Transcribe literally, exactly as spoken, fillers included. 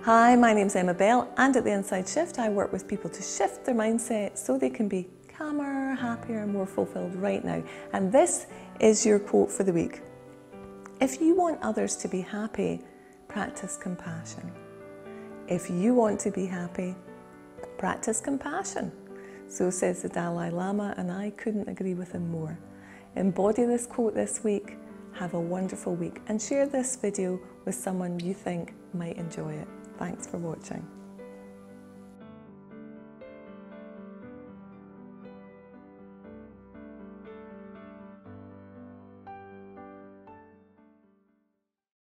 Hi, my name's Emma Bell, and at The Inside Shift I work with people to shift their mindset so they can be calmer, happier, more fulfilled right now. And this is your quote for the week. If you want others to be happy, practice compassion. If you want to be happy, practice compassion. So says the Dalai Lama, and I couldn't agree with him more. Embody this quote this week, have a wonderful week, and share this video with someone you think might enjoy it. Thanks for watching.